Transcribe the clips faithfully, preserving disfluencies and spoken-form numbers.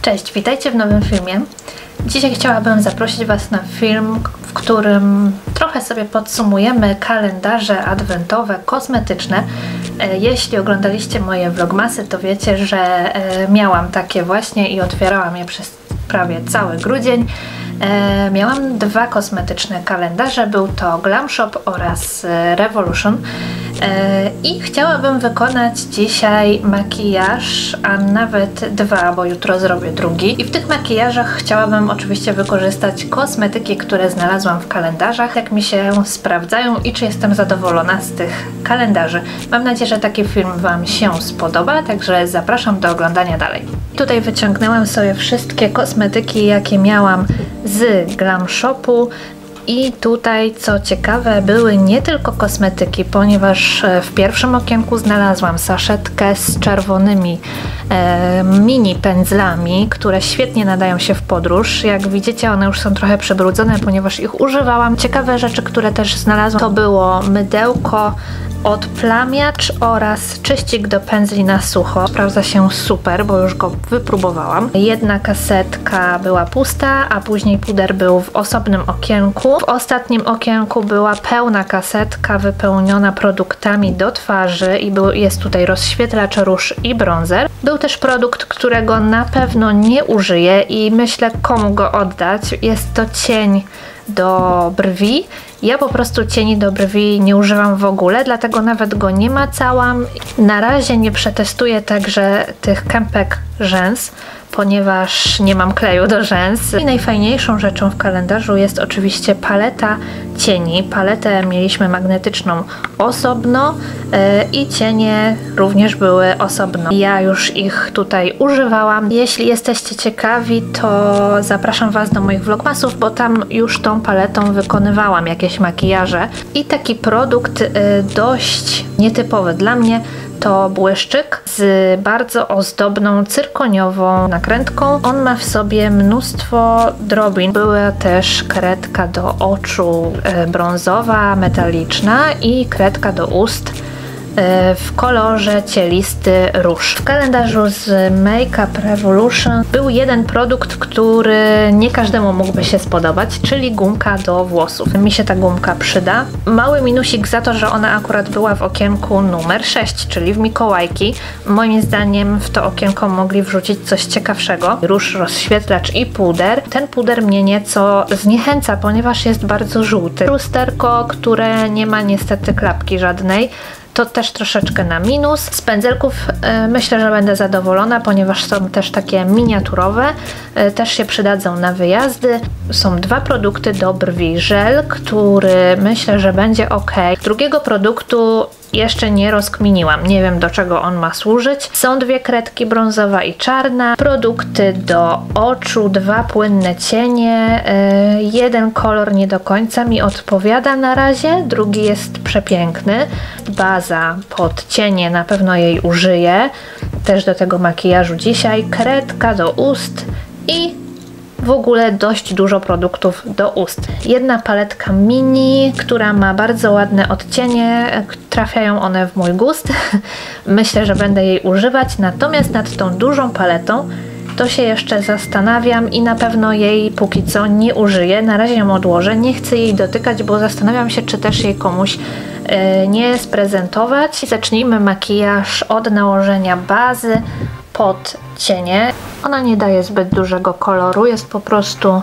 Cześć, witajcie w nowym filmie. Dzisiaj chciałabym zaprosić Was na film, w którym trochę sobie podsumujemy kalendarze adwentowe kosmetyczne. Jeśli oglądaliście moje vlogmasy, to wiecie, że miałam takie właśnie i otwierałam je przez prawie cały grudzień. E, miałam dwa kosmetyczne kalendarze, był to Glam Shop oraz Revolution e, i chciałabym wykonać dzisiaj makijaż, a nawet dwa, bo jutro zrobię drugi. I w tych makijażach chciałabym oczywiście wykorzystać kosmetyki, które znalazłam w kalendarzach, jak mi się sprawdzają i czy jestem zadowolona z tych kalendarzy. Mam nadzieję, że taki film Wam się spodoba, także zapraszam do oglądania dalej. Tutaj wyciągnęłam sobie wszystkie kosmetyki, jakie miałam z Glam Shopu i tutaj, co ciekawe, były nie tylko kosmetyki, ponieważ w pierwszym okienku znalazłam saszetkę z czerwonymi e, mini pędzlami, które świetnie nadają się w podróż. Jak widzicie, one już są trochę przybrudzone, ponieważ ich używałam. Ciekawe rzeczy, które też znalazłam, to było mydełko, odplamiacz oraz czyścik do pędzli na sucho. Sprawdza się super, bo już go wypróbowałam. Jedna kasetka była pusta, a później puder był w osobnym okienku. W ostatnim okienku była pełna kasetka wypełniona produktami do twarzy i był, jest tutaj rozświetlacz, róż i bronzer. Był też produkt, którego na pewno nie użyję i myślę, komu go oddać. Jest to cień do brwi. Ja po prostu cieni do brwi nie używam w ogóle, dlatego nawet go nie macałam. Na razie nie przetestuję także tych kępek rzęs, ponieważ nie mam kleju do rzęs. I najfajniejszą rzeczą w kalendarzu jest oczywiście paleta cieni. Paletę mieliśmy magnetyczną osobno yy, i cienie również były osobno. Ja już ich tutaj używałam. Jeśli jesteście ciekawi, to zapraszam Was do moich vlogmasów, bo tam już tą paletą wykonywałam jakieś makijaże. I taki produkt yy, dość nietypowy dla mnie to błyszczyk z bardzo ozdobną cyrkoniową nakrętką. On ma w sobie mnóstwo drobin. Była też kredka do oczu e, brązowa, metaliczna i kredka do ust e, w kolorze cielisty róż. W kalendarzu z Make Up Revolution był jeden produkt, który nie każdemu mógłby się spodobać, czyli gumka do włosów. Mi się ta gumka przyda. Mały minusik za to, że ona akurat była w okienku numer sześć, czyli w Mikołajki. Moim zdaniem w to okienko mogli wrzucić coś ciekawszego. Róż, rozświetlacz i puder. Ten puder mnie nieco zniechęca, ponieważ jest bardzo żółty. Lusterko, które nie ma niestety klapki żadnej. To też troszeczkę na minus. Z pędzelków y, myślę, że będę zadowolona, ponieważ są też takie miniaturowe. Y, też się przydadzą na wyjazdy. Są dwa produkty do brwi. Żel, który myślę, że będzie ok. Drugiego produktu jeszcze nie rozkminiłam. Nie wiem, do czego on ma służyć. Są dwie kredki, brązowa i czarna. Produkty do oczu, dwa płynne cienie. Yy, jeden kolor nie do końca mi odpowiada na razie, drugi jest przepiękny. Baza pod cienie, na pewno jej użyję. Też do tego makijażu dzisiaj. Kredka do ust i w ogóle dość dużo produktów do ust. Jedna paletka mini, która ma bardzo ładne odcienie, trafiają one w mój gust. Myślę, że będę jej używać, natomiast nad tą dużą paletą to się jeszcze zastanawiam i na pewno jej póki co nie użyję. Na razie ją odłożę, nie chcę jej dotykać, bo zastanawiam się, czy też jej komuś yy, nie sprezentować. Zacznijmy makijaż od nałożenia bazy pod cienie. Ona nie daje zbyt dużego koloru, jest po prostu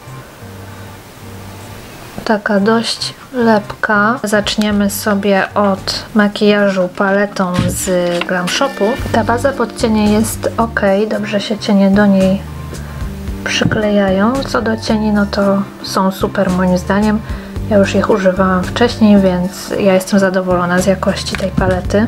taka dość lepka. Zaczniemy sobie od makijażu paletą z Glam Shopu. Ta baza pod cienie jest ok, dobrze się cienie do niej przyklejają. Co do cieni, no to są super moim zdaniem. Ja już ich używałam wcześniej, więc ja jestem zadowolona z jakości tej palety.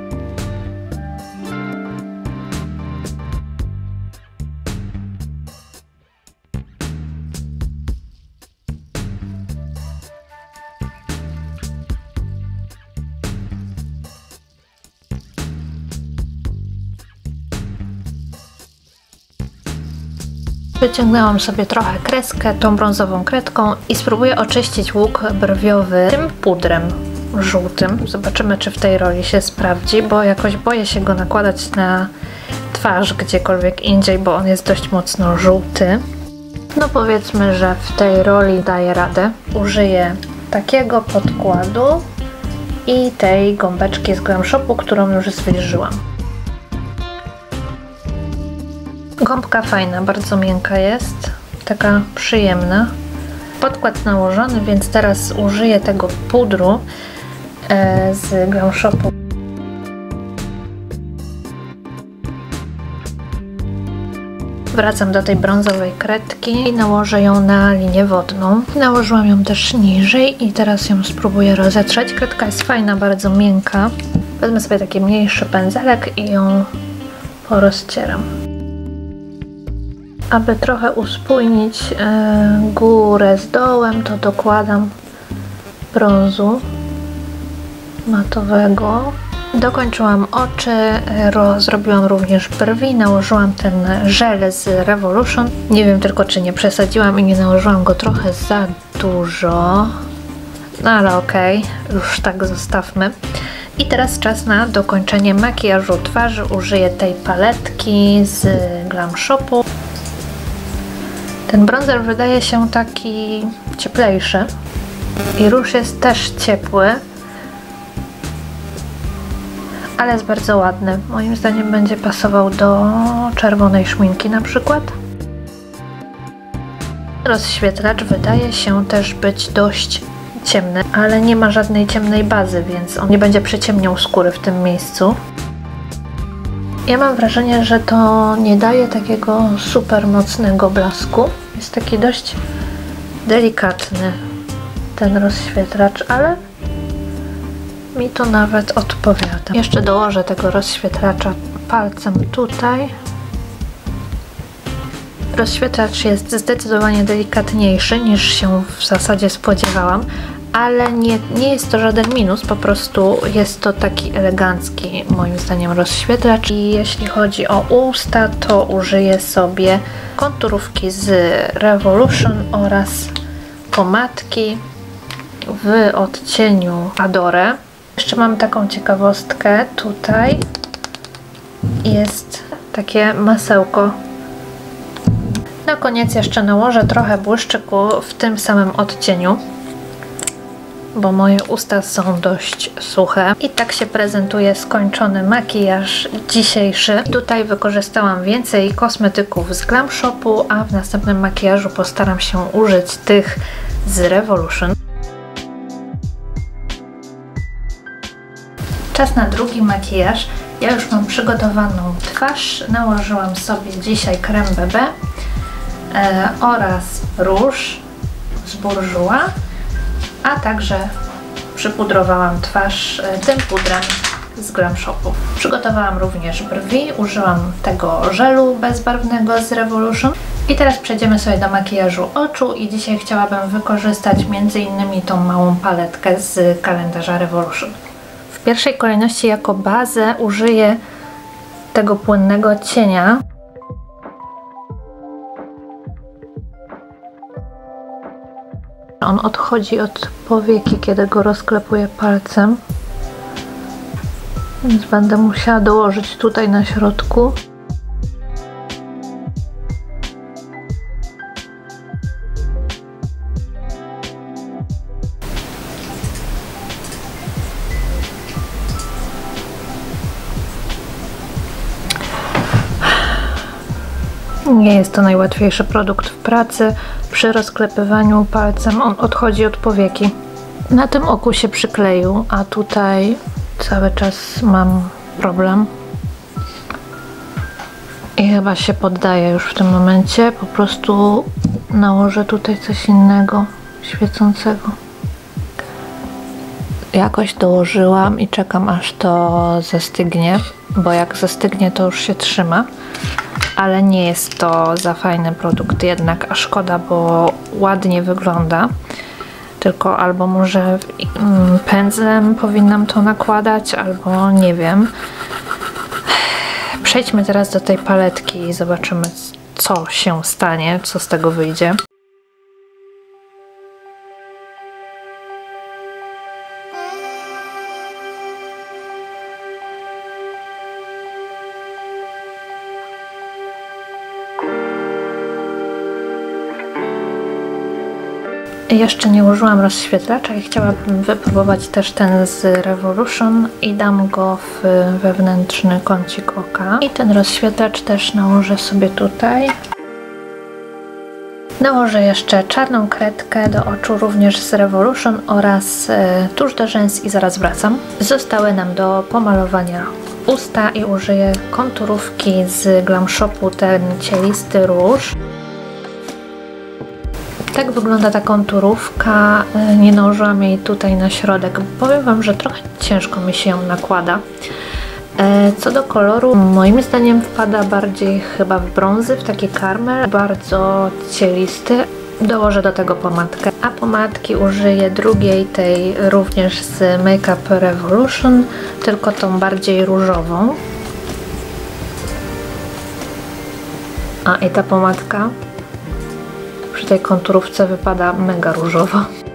Wyciągnęłam sobie trochę kreskę tą brązową kredką i spróbuję oczyścić łuk brwiowy tym pudrem żółtym. Zobaczymy, czy w tej roli się sprawdzi, bo jakoś boję się go nakładać na twarz gdziekolwiek indziej, bo on jest dość mocno żółty. No powiedzmy, że w tej roli daję radę. Użyję takiego podkładu i tej gąbeczki z Glam Shopu, którą już zwilżyłam. Gąbka fajna, bardzo miękka jest, taka przyjemna. Podkład nałożony, więc teraz użyję tego pudru e, z Glam Shopu. Wracam do tej brązowej kredki i nałożę ją na linię wodną. Nałożyłam ją też niżej i teraz ją spróbuję rozetrzeć. Kredka jest fajna, bardzo miękka. Wezmę sobie taki mniejszy pędzelek i ją porozcieram. Aby trochę uspójnić e, górę z dołem, to dokładam brązu matowego. Dokończyłam oczy, ro, zrobiłam również brwi, nałożyłam ten żel z Revolution. Nie wiem tylko, czy nie przesadziłam i nie nałożyłam go trochę za dużo. No ale okej, okay, już tak zostawmy. I teraz czas na dokończenie makijażu twarzy. Użyję tej paletki z Glam Shopu. Ten bronzer wydaje się taki cieplejszy i róż jest też ciepły, ale jest bardzo ładny. Moim zdaniem będzie pasował do czerwonej szminki na przykład. Rozświetlacz wydaje się też być dość ciemny, ale nie ma żadnej ciemnej bazy, więc on nie będzie przyciemniał skóry w tym miejscu. Ja mam wrażenie, że to nie daje takiego super mocnego blasku. Jest taki dość delikatny ten rozświetlacz, ale mi to nawet odpowiada. Jeszcze dołożę tego rozświetlacza palcem tutaj. Rozświetlacz jest zdecydowanie delikatniejszy niż się w zasadzie spodziewałam, ale nie, nie jest to żaden minus, po prostu jest to taki elegancki moim zdaniem rozświetlacz. I jeśli chodzi o usta, to użyję sobie konturówki z Revolution oraz pomadki w odcieniu Adore. Jeszcze mam taką ciekawostkę, tutaj jest takie masełko. Na koniec jeszcze nałożę trochę błyszczyku w tym samym odcieniu, bo moje usta są dość suche. I tak się prezentuje skończony makijaż dzisiejszy. Tutaj wykorzystałam więcej kosmetyków z Glam Shopu, a w następnym makijażu postaram się użyć tych z Revolution. Czas na drugi makijaż. Ja już mam przygotowaną twarz. Nałożyłam sobie dzisiaj krem B B e, oraz róż z Bourjois, a także przypudrowałam twarz tym pudrem z Glam Shopu. Przygotowałam również brwi, użyłam tego żelu bezbarwnego z Revolution. I teraz przejdziemy sobie do makijażu oczu i dzisiaj chciałabym wykorzystać między innymi tą małą paletkę z kalendarza Revolution. W pierwszej kolejności jako bazę użyję tego płynnego cienia. On odchodzi od powieki, kiedy go rozklepuję palcem, więc będę musiała dołożyć tutaj na środku. Nie jest to najłatwiejszy produkt w pracy. Przy rozklepywaniu palcem on odchodzi od powieki. Na tym oku się przykleił, a tutaj cały czas mam problem. I chyba się poddaję już w tym momencie. Po prostu nałożę tutaj coś innego, świecącego. Jakoś dołożyłam i czekam, aż to zastygnie, bo jak zastygnie, to już się trzyma. Ale nie jest to za fajny produkt jednak, a szkoda, bo ładnie wygląda. Tylko albo może pędzlem powinnam to nakładać, albo nie wiem. Przejdźmy teraz do tej paletki i zobaczymy, co się stanie, co z tego wyjdzie. Jeszcze nie użyłam rozświetlacza i chciałabym wypróbować też ten z Revolution i dam go w wewnętrzny kącik oka. I ten rozświetlacz też nałożę sobie tutaj. Nałożę jeszcze czarną kredkę do oczu, również z Revolution, oraz e, tusz do rzęs i zaraz wracam. Zostały nam do pomalowania usta i użyję konturówki z Glam Shopu, ten cielisty róż. Tak wygląda ta konturówka. Nie nałożyłam jej tutaj na środek. Powiem Wam, że trochę ciężko mi się ją nakłada. Co do koloru, moim zdaniem wpada bardziej chyba w brązy, w taki karmel, bardzo cielisty. Dołożę do tego pomadkę, a pomadki użyję drugiej, tej również z Make Up Revolution, tylko tą bardziej różową. A i ta pomadka przy tej konturówce wypada mega różowo.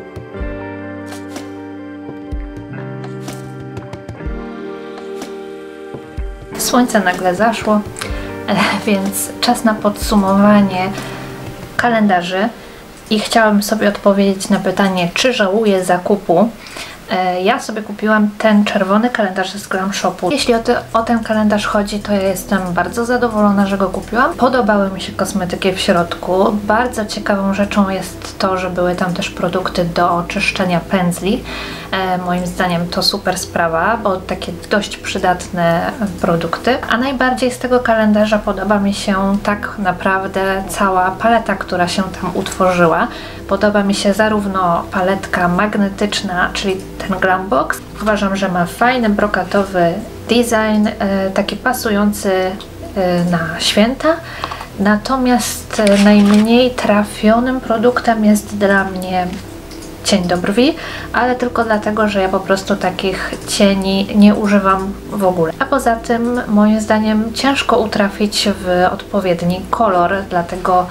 Słońce nagle zaszło, więc czas na podsumowanie kalendarzy i chciałabym sobie odpowiedzieć na pytanie, czy żałuję zakupu. Ja sobie kupiłam ten czerwony kalendarz z Glam Shopu. Jeśli o, te, o ten kalendarz chodzi, to ja jestem bardzo zadowolona, że go kupiłam. Podobały mi się kosmetyki w środku. Bardzo ciekawą rzeczą jest to, że były tam też produkty do oczyszczenia pędzli. E, moim zdaniem to super sprawa, bo takie dość przydatne produkty. A najbardziej z tego kalendarza podoba mi się tak naprawdę cała paleta, która się tam utworzyła. Podoba mi się zarówno paletka magnetyczna, czyli ten Glam Box. Uważam, że ma fajny, brokatowy design, taki pasujący na święta. Natomiast najmniej trafionym produktem jest dla mnie cień do brwi, ale tylko dlatego, że ja po prostu takich cieni nie używam w ogóle. A poza tym, moim zdaniem, ciężko utrafić w odpowiedni kolor, dlatego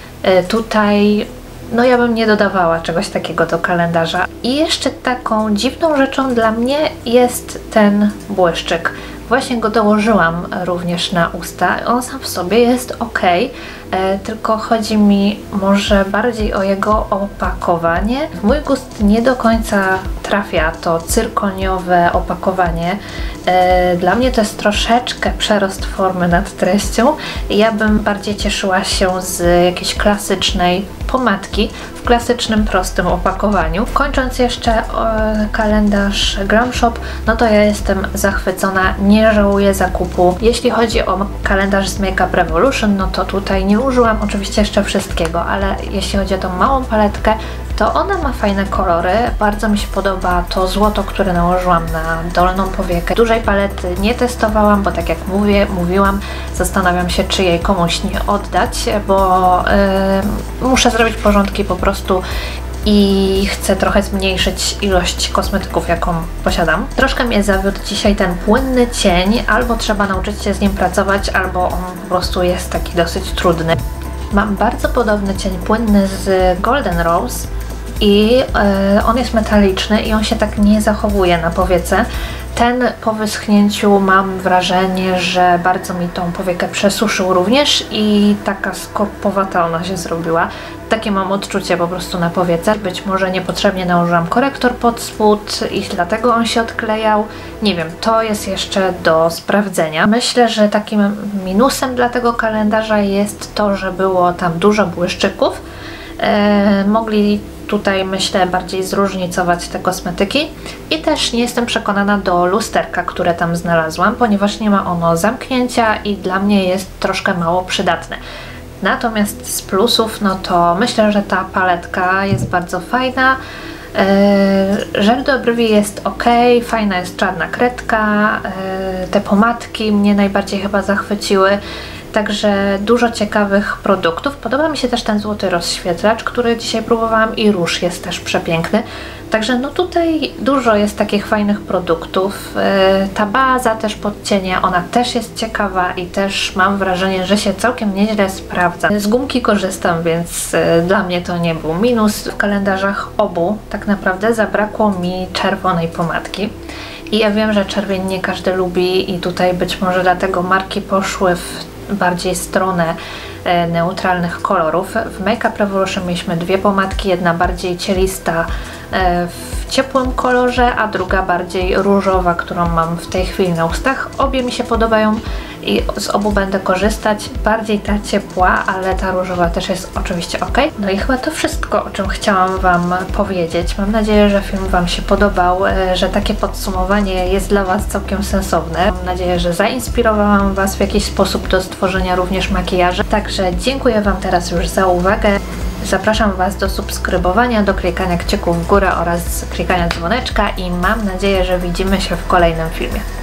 tutaj no ja bym nie dodawała czegoś takiego do kalendarza. I jeszcze taką dziwną rzeczą dla mnie jest ten błyszczyk. Właśnie go dołożyłam również na usta. On sam w sobie jest ok, e, tylko chodzi mi może bardziej o jego opakowanie. W mój gust nie do końca trafia to cyrkoniowe opakowanie. E, dla mnie to jest troszeczkę przerost formy nad treścią. Ja bym bardziej cieszyła się z jakiejś klasycznej pomadki w klasycznym, prostym opakowaniu. Kończąc jeszcze e, kalendarz Glam Shop, no to ja jestem zachwycona, nie żałuję zakupu. Jeśli chodzi o kalendarz z Make Up Revolution, no to tutaj nie użyłam oczywiście jeszcze wszystkiego, ale jeśli chodzi o tą małą paletkę, to ona ma fajne kolory. Bardzo mi się podoba to złoto, które nałożyłam na dolną powiekę. Dużej palety nie testowałam, bo tak jak mówię, mówiłam, zastanawiam się, czy jej komuś nie oddać, bo yy, muszę zrobić porządki po prostu i chcę trochę zmniejszyć ilość kosmetyków, jaką posiadam. Troszkę mnie zawiódł dzisiaj ten płynny cień, albo trzeba nauczyć się z nim pracować, albo on po prostu jest taki dosyć trudny. Mam bardzo podobny cień płynny z Golden Rose i yy, on jest metaliczny i on się tak nie zachowuje na powiece. Ten po wyschnięciu mam wrażenie, że bardzo mi tą powiekę przesuszył również i taka skorpowata ona się zrobiła. Takie mam odczucie po prostu na powiece. Być może niepotrzebnie nałożyłam korektor pod spód i dlatego on się odklejał. Nie wiem, to jest jeszcze do sprawdzenia. Myślę, że takim minusem dla tego kalendarza jest to, że było tam dużo błyszczyków. Eee, mogli tutaj, myślę, bardziej zróżnicować te kosmetyki i też nie jestem przekonana do lusterka, które tam znalazłam, ponieważ nie ma ono zamknięcia i dla mnie jest troszkę mało przydatne. Natomiast z plusów, no to myślę, że ta paletka jest bardzo fajna. Yy, żel do brwi jest ok, fajna jest czarna kredka, yy, te pomadki mnie najbardziej chyba zachwyciły. Także dużo ciekawych produktów. Podoba mi się też ten złoty rozświetlacz, który dzisiaj próbowałam, i róż jest też przepiękny. Także no tutaj dużo jest takich fajnych produktów. Yy, ta baza też pod cienie, ona też jest ciekawa i też mam wrażenie, że się całkiem nieźle sprawdza. Z gumki korzystam, więc yy, dla mnie to nie był minus. W kalendarzach obu tak naprawdę zabrakło mi czerwonej pomadki. I ja wiem, że czerwień nie każdy lubi i tutaj być może dlatego marki poszły w bardziej stronę e, neutralnych kolorów. W Make Up Revolution mieliśmy dwie pomadki, jedna bardziej cielista e, w ciepłym kolorze, a druga bardziej różowa, którą mam w tej chwili na ustach. Obie mi się podobają i z obu będę korzystać. Bardziej ta ciepła, ale ta różowa też jest oczywiście ok. No i chyba to wszystko, o czym chciałam Wam powiedzieć. Mam nadzieję, że film Wam się podobał, że takie podsumowanie jest dla Was całkiem sensowne. Mam nadzieję, że zainspirowałam Was w jakiś sposób do stworzenia również makijażu. Także dziękuję Wam teraz już za uwagę. Zapraszam Was do subskrybowania, do klikania kciuków w górę oraz klikania dzwoneczka i mam nadzieję, że widzimy się w kolejnym filmie.